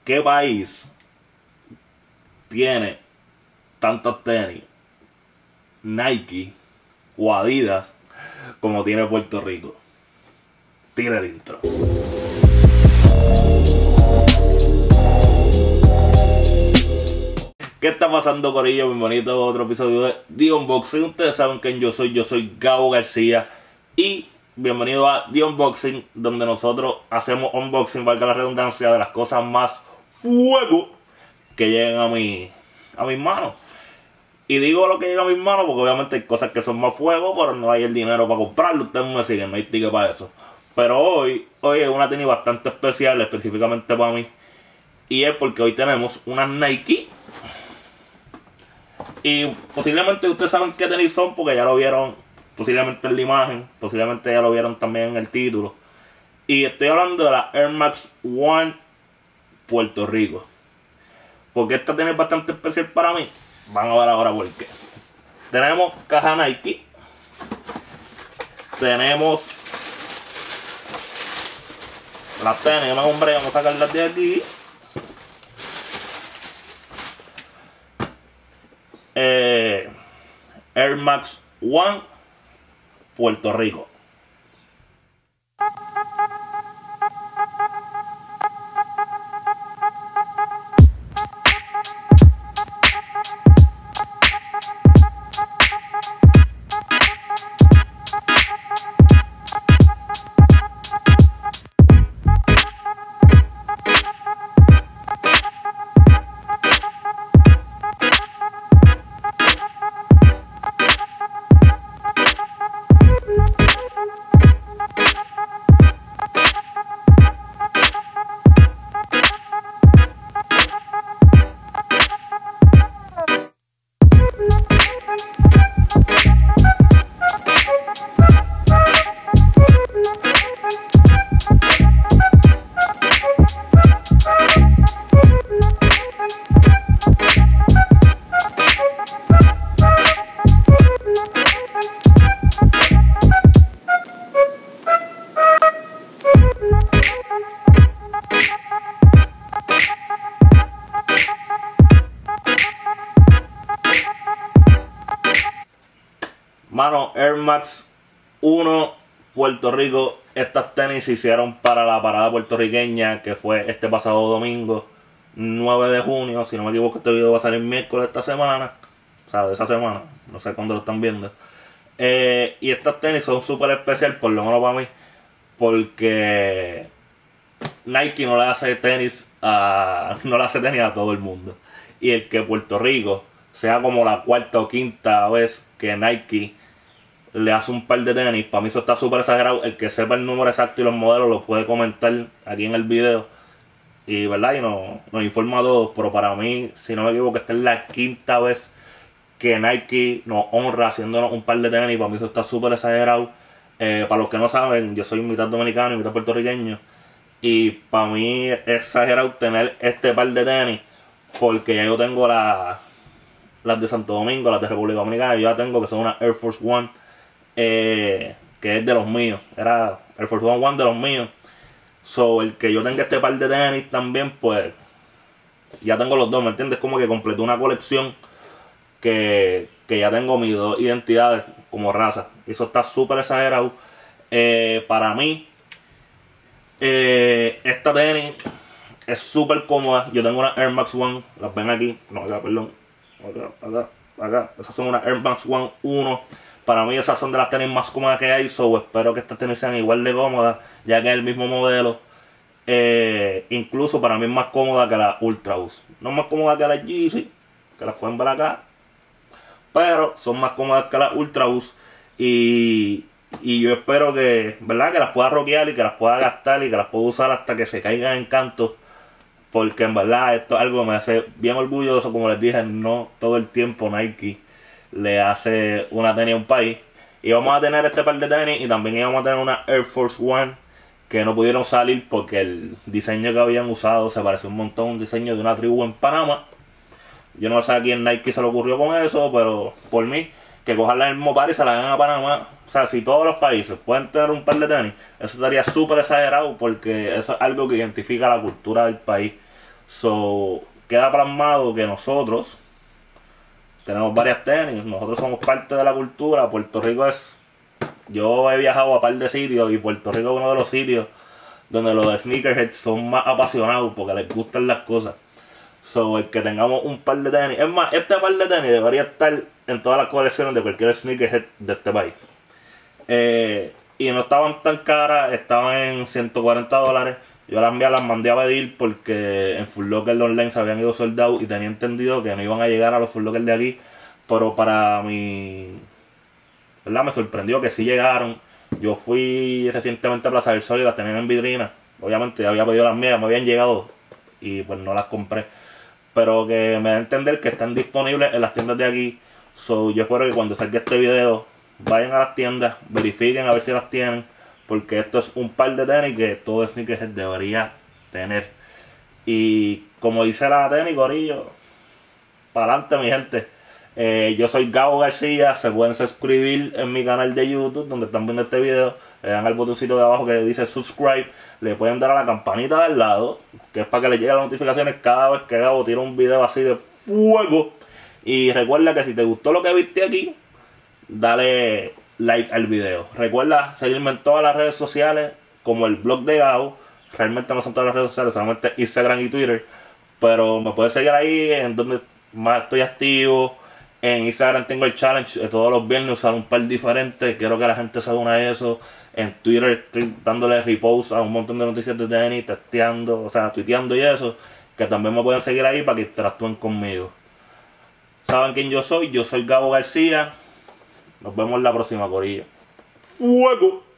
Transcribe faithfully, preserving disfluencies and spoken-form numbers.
¿qué país tiene tantos tenis Nike o Adidas como tiene Puerto Rico? Tira el intro. ¿Qué está pasando, corillo? Bienvenido a otro episodio de The Unboxing. Ustedes saben quién yo soy, yo soy Gabo García. Y bienvenido a The Unboxing, donde nosotros hacemos unboxing, valga la redundancia, de las cosas más fuego que llegan a, mi, a mis manos. Y digo lo que llega a mis manos porque obviamente hay cosas que son más fuego, pero no hay el dinero para comprarlo. Ustedes me siguen, no hay ticket para eso. Pero hoy, hoy es una tenis bastante especial, específicamente para mí. Y es porque hoy tenemos unas Nike. Y posiblemente ustedes saben qué tenis son porque ya lo vieron posiblemente en la imagen, posiblemente ya lo vieron también en el título. Y estoy hablando de la Air Max One Puerto Rico. Porque esta tenis es bastante especial para mí. Van a ver ahora por qué. Tenemos caja Nike. Tenemos las tenis, no, hombre, vamos a sacarlas de aquí. Eh, Air Max One Puerto Rico. Mano, Air Max One Puerto Rico. Estas tenis se hicieron para la parada puertorriqueña, que fue este pasado domingo nueve de junio. Si no me equivoco, este video va a salir miércoles esta semana. O sea, de esa semana. No sé cuándo lo están viendo. Eh, y estas tenis son súper especiales, por lo menos para mí. Porque Nike no le hace tenis a, no le hace tenis a todo el mundo. Y el que Puerto Rico sea como la cuarta o quinta vez que Nike le hace un par de tenis, para mí eso está súper exagerado. El que sepa el número exacto y los modelos lo puede comentar aquí en el video. Y verdad, y nos, nos informa a todos. Pero para mí, si no me equivoco, esta es la quinta vez que Nike nos honra haciéndonos un par de tenis. Para mí eso está súper exagerado. Eh, para los que no saben, yo soy mitad dominicano y mitad puertorriqueño. Y para mí es exagerado tener este par de tenis, porque ya yo tengo la, las de Santo Domingo, las de República Dominicana. Yo ya tengo que son una Air Force One. Eh, que es de los míos, era el Force One One de los míos. So, el que yo tenga este par de tenis también, pues ya tengo los dos, ¿me entiendes? Como que completé una colección que, que ya tengo mis dos identidades como raza. Y eso está súper exagerado. Eh, para mí, eh, esta tenis es súper cómoda. Yo tengo una Air Max One, las ven aquí, no, acá, perdón, acá, acá, acá. Esas son una Air Max One uno. Para mí esas son de las tenis más cómodas que hay, so espero que estas tenis sean igual de cómodas, ya que es el mismo modelo. Eh, incluso para mí es más cómoda que la Ultra Boost. No es más cómoda que la Yeezy, que las pueden ver acá, pero son más cómodas que la Ultra Boost. Y, y yo espero que, ¿verdad? Que las pueda rockear y que las pueda gastar y que las pueda usar hasta que se caigan en canto. Porque en verdad esto es algo que me hace bien orgulloso. Como les dije, no todo el tiempo Nike le hace una tenis a un país. Y vamos a tener este par de tenis y también íbamos a tener una Air Force One que no pudieron salir porque el diseño que habían usado se pareció un montón a un diseño de una tribu en Panamá. Yo no sé a quién Nike se le ocurrió con eso, pero por mí, que cojan el mismo par y se la hagan a Panamá. O sea, si todos los países pueden tener un par de tenis, eso estaría súper exagerado porque eso es algo que identifica la cultura del país. So, queda plasmado que nosotros tenemos varias tenis, nosotros somos parte de la cultura. Puerto Rico es... Yo he viajado a par de sitios y Puerto Rico es uno de los sitios donde los sneakerheads son más apasionados porque les gustan las cosas. So, el que tengamos un par de tenis... Es más, este par de tenis debería estar en todas las colecciones de cualquier sneakerhead de este país. Eh, y no estaban tan caras, estaban en ciento cuarenta dólares. Yo las envié, las mandé a pedir porque en Foot Locker online se habían ido soldados y tenía entendido que no iban a llegar a los Foot Locker de aquí. Pero para mi... ¿verdad? Me sorprendió que sí llegaron. Yo fui recientemente a Plaza del Sol y las tenían en vitrina. Obviamente había pedido las mías, me habían llegado y pues no las compré. Pero que me da a entender que están disponibles en las tiendas de aquí. So, yo espero que cuando salga este video vayan a las tiendas, verifiquen a ver si las tienen. Porque esto es un par de tenis que todo sneakerhead debería tener. Y como dice la tenis, corillo, para adelante mi gente. Eh, yo soy Gabo García, se pueden suscribir en mi canal de YouTube donde están viendo este video. Le dan al botoncito de abajo que dice subscribe. Le pueden dar a la campanita de al lado, que es para que les lleguen las notificaciones cada vez que Gabo tira un video así de fuego. Y recuerda que si te gustó lo que viste aquí, dale like al video. Recuerda seguirme en todas las redes sociales como el blog de Gabo. Realmente no son todas las redes sociales, solamente Instagram y Twitter. Pero me puedes seguir ahí en donde más estoy activo. En Instagram tengo el challenge de todos los viernes usar un par diferente. Quiero que la gente se una a eso. En Twitter estoy dándole repost a un montón de noticias de tenis, testeando, o sea, tuiteando y eso. Que también me pueden seguir ahí para que interactúen conmigo. ¿Saben quién yo soy? Yo soy Gabo García. Nos vemos la próxima, corillo. ¡Fuego!